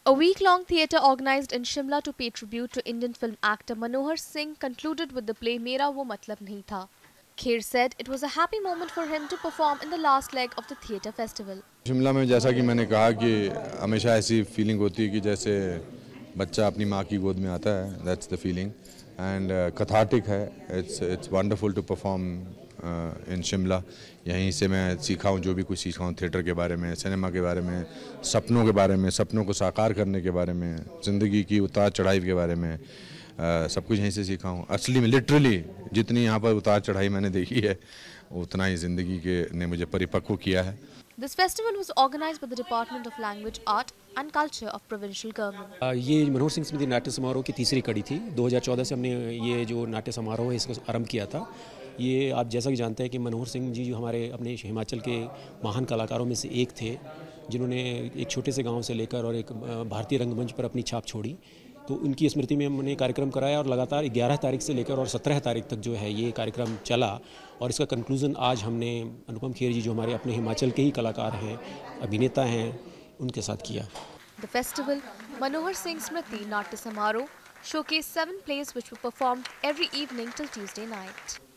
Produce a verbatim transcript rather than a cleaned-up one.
A week-long theatre organised in Shimla to pay tribute to Indian film actor Manohar Singh concluded with the play Mera Matlab nahi tha. Kher said it was a happy moment for him to perform in the last leg of the theatre festival. Shimla में जैसा कि मैंने कहा कि हमेशा ऐसी feeling होती है कि जैसे बच्चा अपनी माँ की गोद में आता है. That's the feeling and cathartic है. It's it's wonderful to perform in Shimla. यहीं से मैं सीखा हूँ जो भी कुछ सीखा हूँ थिएटर के बारे में, सिनेमा के बारे में, सपनों के बारे में, सपनों को साकार करने के बारे में, ज़िंदगी की उतार चढ़ाई के बारे में. Uh, सब कुछ यहीं से सीखा हूँ. असली में लिटरली जितनी यहाँ पर उतार चढ़ाई मैंने देखी है उतना ही ज़िंदगी के ने मुझे परिपक्व किया है. This festival was organized by the Department of Language, Art and Culture of provincial government. uh, ये मनोहर सिंह स्मृति नाट्य समारोह की तीसरी कड़ी थी. दो हज़ार चौदह से हमने ये जो नाट्य समारोह है इसका आरंभ किया था. ये आप जैसा कि जानते हैं कि मनोहर सिंह जी जो हमारे अपने हिमाचल के महान कलाकारों में से एक थे, जिन्होंने एक छोटे से गाँव से लेकर और एक भारतीय रंगमंच पर अपनी छाप छोड़ी. तो उनकी स्मृति में हमने कार्यक्रम कराया और लगातार ग्यारह तारीख से लेकर और सत्रह तारीख तक जो है ये कार्यक्रम चला. और इसका कंक्लूजन आज हमने अनुपम खेर जी जो हमारे अपने हिमाचल के ही कलाकार हैं, अभिनेता हैं, उनके साथ किया. The festival, Manohar Singh Smriti Natya Samaroh, showcased seven plays which were performed every evening till Tuesday night.